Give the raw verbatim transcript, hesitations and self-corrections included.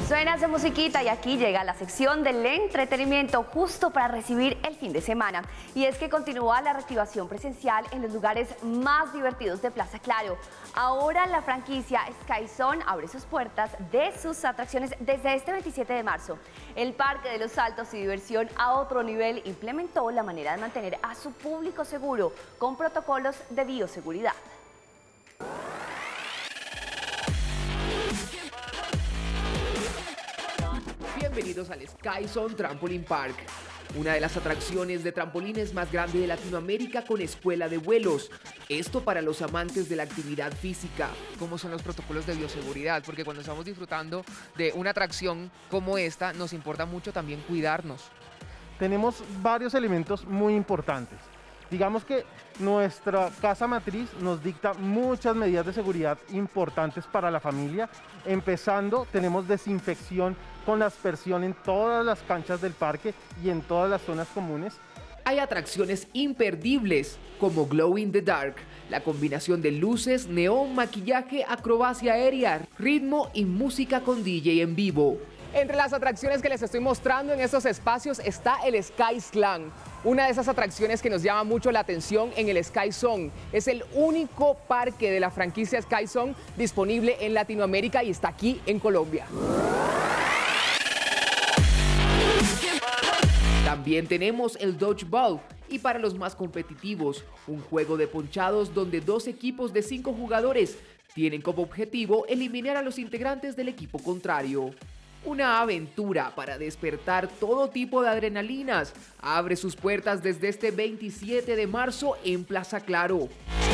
Suena esa musiquita y aquí llega la sección del entretenimiento justo para recibir el fin de semana. Y es que continúa la reactivación presencial en los lugares más divertidos de Plaza Claro. Ahora la franquicia Skyzone abre sus puertas de sus atracciones desde este veintisiete de marzo. El Parque de los Saltos y Diversión a otro nivel implementó la manera de mantener a su público seguro con protocolos de bioseguridad. Bienvenidos al Skyzone Trampoline Park, una de las atracciones de trampolines más grande de Latinoamérica con escuela de vuelos. Esto para los amantes de la actividad física. ¿Cómo son los protocolos de bioseguridad? Porque cuando estamos disfrutando de una atracción como esta, nos importa mucho también cuidarnos. Tenemos varios elementos muy importantes. Digamos que nuestra casa matriz nos dicta muchas medidas de seguridad importantes para la familia. Empezando, tenemos desinfección con la aspersión en todas las canchas del parque y en todas las zonas comunes. Hay atracciones imperdibles como Glow in the Dark, la combinación de luces, neón, maquillaje, acrobacia aérea, ritmo y música con D J en vivo. Entre las atracciones que les estoy mostrando en estos espacios está el Sky Slam, una de esas atracciones que nos llama mucho la atención en el Skyzone. Es el único parque de la franquicia Skyzone disponible en Latinoamérica y está aquí en Colombia. También tenemos el Dodgeball y para los más competitivos, un juego de ponchados donde dos equipos de cinco jugadores tienen como objetivo eliminar a los integrantes del equipo contrario. Una aventura para despertar todo tipo de adrenalinas. Abre sus puertas desde este veintisiete de marzo en Plaza Claro.